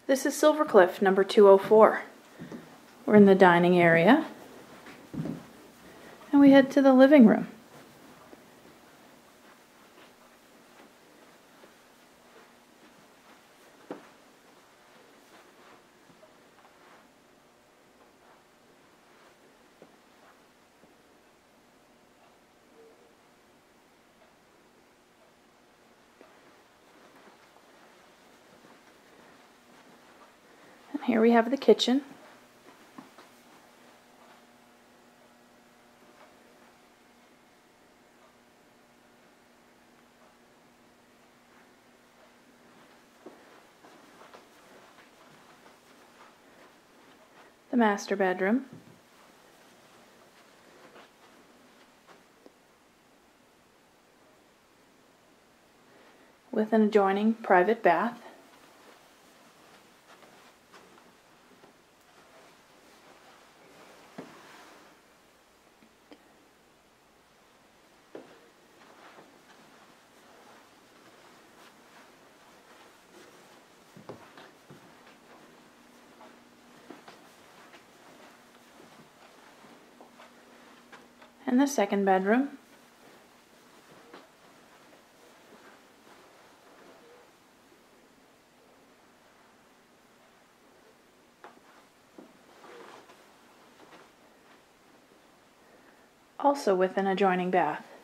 This is Silvercliff, number 204. We're in the dining area, and we head to the living room. And here we have the kitchen. The master bedroom. With an adjoining private bath. And the second bedroom. Also with an adjoining bath.